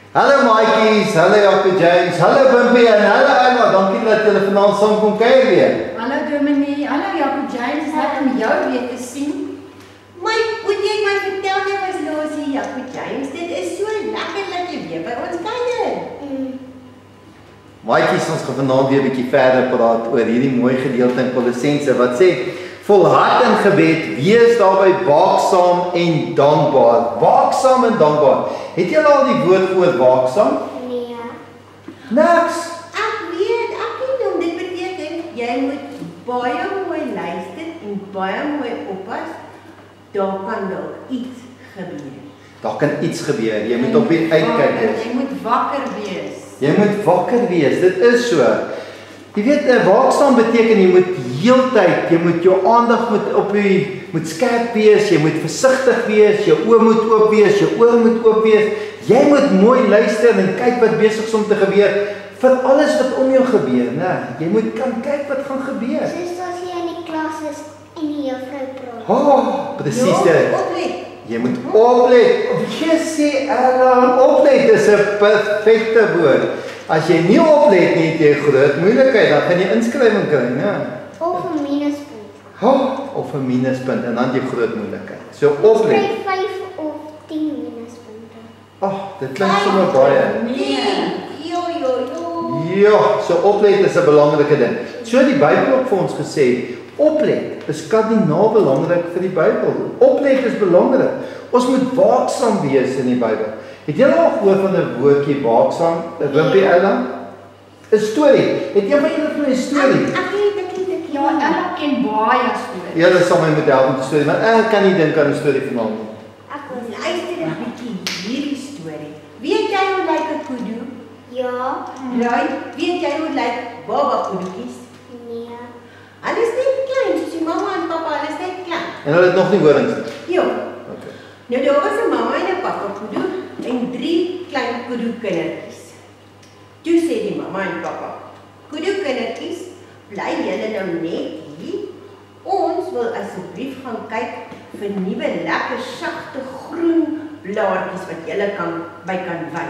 Hallo maatjies, hallo Jaco James, hallo Wimpie en hallo Emma, dankie dat julle vanaand saam kom kuier weer. Hallo Dominee, hallo Jaco James, is lekker om jou weer te sien. Maar moet jy my vertel jy was los hier, Jaco James? Dit is so lekker dat jy weer by ons kuier. Maatjies, ons gaan vanaand weer 'n bietjie verder praat oor hierdie mooi gedeelte in Kolossense wat sê volhard in gebed, wees daarby waaksaam en dankbaar. Waaksaam en dankbaar. Het julle al die woord gehoor waaksaam? Nee. Niks. Ek weet, ek weet hom. Dit beteken jy moet baie mooi luister en baie mooi oppas. Daar kan dalk iets gebeur. Daar kan iets gebeur. Jy moet op die uitkyk wees. Jy moet wakker wees. Jy moet wakker wees. Dit is so. Jy weet, waaksaam beteken jy moet heeltyd, jy moet jou aandag moet skerp wees, jy moet versigtig wees, jou oë moet oop wees, jou oor moet oop wees. Jy moet mooi luister en kyk wat besig is om te gebeur vir alles wat om jou gebeur, né? Jy moet kan kyk wat gaan gebeur. Soos as jy in die klas is en die juffrou praat. Oh, presies dit. Oplet. Jy moet oplet. Jy sê oplet is 'n perfekte woord. As jy nie oplet nie, het jy groot moeilikheid, dan gaan jy inskrywing kry, né? Of 'n minuspunt. Of 'n minuspunt en dan jy groot moeilikheid. So oplet. Kry 5 of 10 minuspunte. Dit klink sommer baie. Nee. Jo. Ja, so oplet is 'n belangrike ding. So die Bybel het vir ons gesê, oplet is kardinaal belangrik vir die Bybel. Oplet is belangrik. Ons moet waaksaam wees in die Bybel. Het julle al gehoor van 'n woordjie waaksaam? Wimpie Ella? 'n Storie. Het jy van julle 'n storie? Ek weet. Ja, Ella ken baie stories. Julle sal my moet help met 'n storie, maar ek kan nie dink aan 'n storie vanaand nie. Ek wil luister 'n bietjie hierdie storie. Weet jy hoe lyk 'n kudu? Ja. Right? Weet jy hoe lyk baba kudukies? Nee. Hulle is net klein, soos die mamma en pappa, hulle is net klein. En hulle het nog nie horings nie. Ja. Okay. Nou daar was 'n mamma en 'n pappa kudu en 3 klein kudu kindertjies. Toe sê die mamma en pappa, kudu kindertjies, bly julle nou net hier. Ons wil asseblief gaan kyk vir nuwe lekker sagte groen blaartjies wat julle kan wy.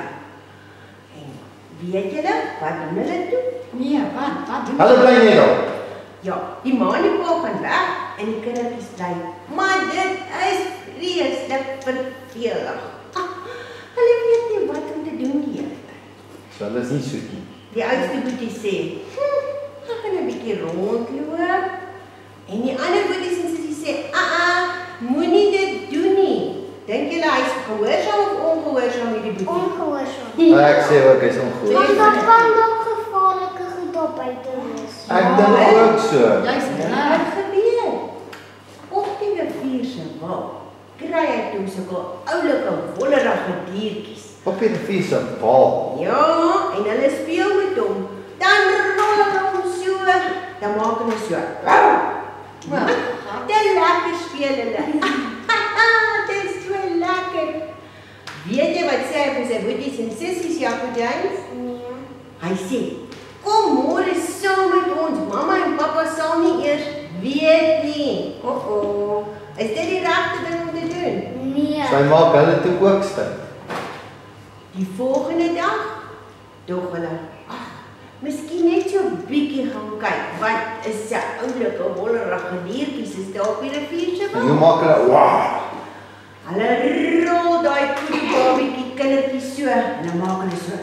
En weet julle wat doen hulle toe? Nee, wat doen Hulle bly net daar. Ja, die ma en die pa gaan weg en die kindertjies bly. Maar dit is vreeslik vervelig. Hulle weet nie wat om te doen die hele tyd. So hulle is nie soet nie. Die oudste boetie sê, ek gaan 'n bietjie rondloop. En die ander boeties en sissies sê, moenie dit doen nie. Dink julle hy is gehoorsaam of ongehoorsaam hierdie boetie? Ongehoorsaam. Ek sê ook hy's ongehoorsaam. Want daar kan dalk gevaarlike goed daar buite wees. Ek dink ook so. Jy's reg. Wat gebeur? Op die rivier se wal kry hy toe sulke oulike wollerige diertjies. Op die rivier se wal. Ja, en hulle speel met hom. Dan rol hulle hom so, dan maak hulle so. Dit lekker speel hulle. Dit is so lekker. Weet jy wat sê hy vir sy boeties en sissies, Jaco James? Nee. Hy sê, kom môre saam met ons. Mamma en pappa sal nie eers weet nie. Is dit die regte ding om te doen? Nee. Sy maak hulle toe ook stil. Die volgende dag dog hulle, miskien net so bietjie gaan kyk. Wat is 'n oulike wollerige diertjies is daar op die rivier se En hoe wal? maak hulle? Wow. Hulle rol daai babietjie kindertjie so en dan maak hulle so.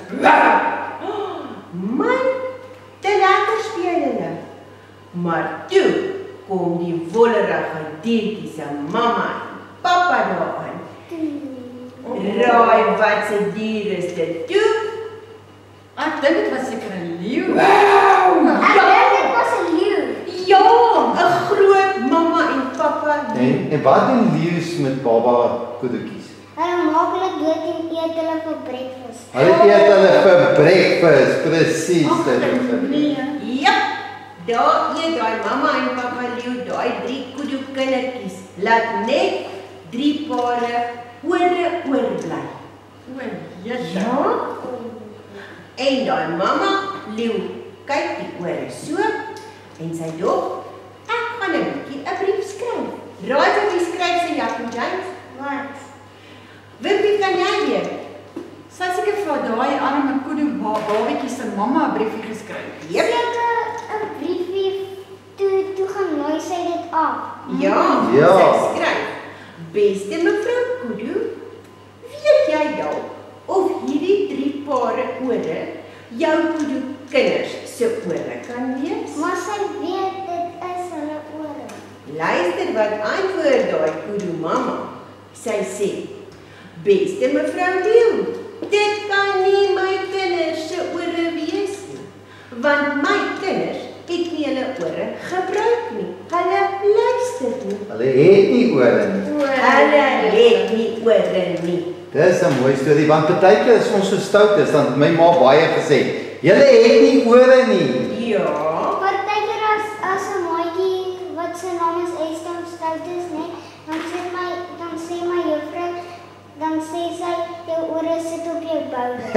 Man, te lekker speel hulle. Maar toe kom die wollerige diertjie se mamma en pappa daar aan. Raai wat se dier is dit toe? Ek dink dit was seker 'n leeu. Ek dink dit was 'n leeu. Ja, 'n groot mamma en pappa leeu. En wat doen leeu's met baba koedoetjies? Hulle maak hulle dood en eet hulle vir breakfast. Hulle eet hulle vir breakfast, presies. Nee. Ja, daar eet daai mamma en pappa leeu daai 3 kudu kindertjies. Laat net 3 pare ore oorbly. Ja? En daai mamma leeu kyk die ore so en sy dog, ek gaan 'n bietjie 'n brief skryf. Raai wat hy skryf sy Jaco James? Wat? Wimpie, kan jy weer? Sy het seker vir daai arme kudu babatjie se mamma 'n briefie geskryf. Jep. Seker 'n briefie toe gaan nooi sy dit af. Ja, Ja. sy skryf. Beste mevrou Kudu, weet jy dalk of hierdie 3 pare ore jou kudu kinders se ore kan wees? Maar sy weet dit is hulle ore. Luister wat antwoord daai kudu mamma. Sy sê, beste mevrou Leeu, dit kan nie my kinders se ore wees nie, want my kinders het nie hulle ore gebruik nie. Hulle luister nie. Hulle het nie ore nie. Hulle het nie ore nie. Dis 'n mooi storie, want partykeer as ons so stout is, dan het my ma baie gesê, julle het nie ore nie. Ja. Partykeer as 'n maatjie wat sy naam is Esther stout is, né? Dan sê my juffrou, dan sê sy jou ore sit op jou boude.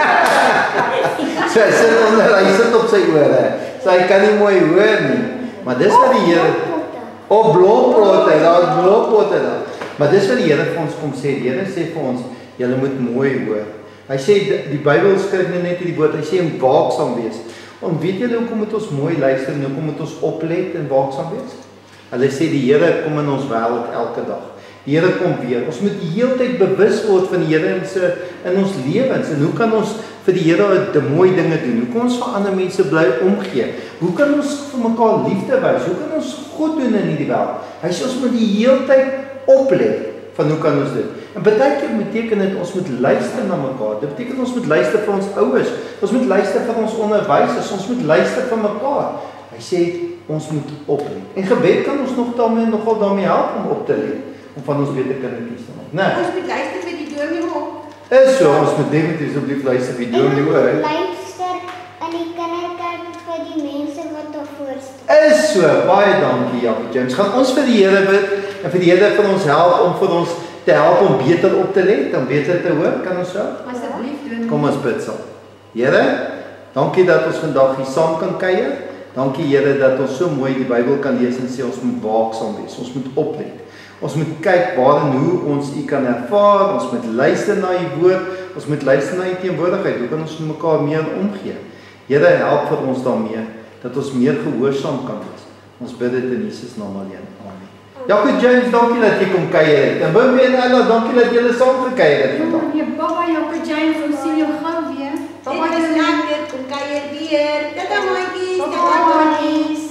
So hy sit op sy ore. So hy kan nie mooi hoor nie. Maar dis wat die Here op blokpotte, daar blokpotte daar. Maar dis wat die Here vir ons kom sê. Die Here sê vir ons, julle moet mooi hoor. Hy sê die Bybel skryf net hierdie woord. Hy sê om waaksaam wees. Want weet julle hoekom moet ons mooi luister en hoekom moet ons oplet en waaksaam wees? Hulle sê die Here kom in ons wêreld elke dag. Die Here kom weer. Ons moet die hele tyd bewus word van die Here in ons lewens. En hoe kan ons vir die Here die mooi dinge doen? Hoe kan ons vir ander mense bly omgee? Hoe kan ons vir mekaar liefde wys? Hoe kan ons goed doen in hierdie wêreld? Hy sê ons moet die hele tyd oplet van hoe kan ons dit? En baie keer beteken dit ons moet luister na mekaar. Dit beteken ons moet luister vir ons ouers. Ons moet luister vir ons onderwysers. Ons moet luister vir mekaar. Hy sê ons moet oplet. En gebed kan ons nogal daarmee help om op te let. Om van ons beter kindertjies te maak. Nee. Ons moet luister vir die dominee ook. Is so, ons moet definitief asseblief luister vir die dominee hoor. Luister in die kinderkerk vir die mense wat daar voor staan. Is so, baie dankie Jaco James. Gaan ons vir die Here bid en vir die Here vir ons help om vir ons te help om beter op te let, om beter te hoor, kan ons so? Asseblief doen. Kom ons bid saam. Here, dankie dat ons vandag hier saam kan kuier. Dankie Here dat ons so mooi die Bybel kan lees en sê ons moet waaksaam wees. Ons moet oplet. Ons moet kyk waar en hoe ons U kan ervaar. Ons moet luister na U woord. Ons moet luister na U teenwoordigheid. Hoe kan ons met mekaar meer omgee? Here, help vir ons daarmee dat ons meer gehoorsaam kan wees. Ons bid dit in Jesus naam alleen. Amen. Jaco James, dankie dat jy kom kuier het. En Wim en Ella, dankie dat julle saam gekuier het vandag. Nee, baba Jaco James, ons sien jou gou weer. Dit is lekker, kom kuier weer. Tata maatjies, Baba tata maatjies. maatjies.